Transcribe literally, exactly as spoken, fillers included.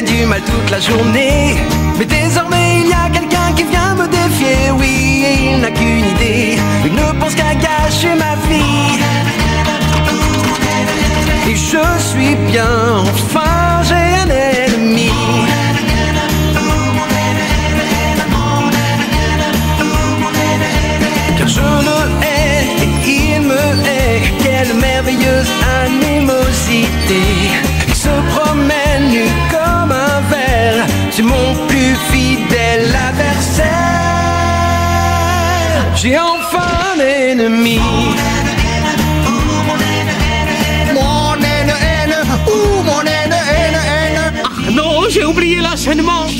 j'avais du mal toute la journée. Mais désormais il y a quelqu'un qui vient me défier. Oui, et il n'a qu'une idée, il ne pense qu'à gâcher ma vie. Et je suis bien, enfin j'ai un ennemi. Car je le hais et il me hait. Quelle merveilleuse animosité. Il se promène nu comme un ver. C'est mon plus fidèle adversaire. J'ai enfin un ennemi. Mon haine, haine, ouh, mon haine, haine, haine. Non, j'ai oublié l'enchaînement.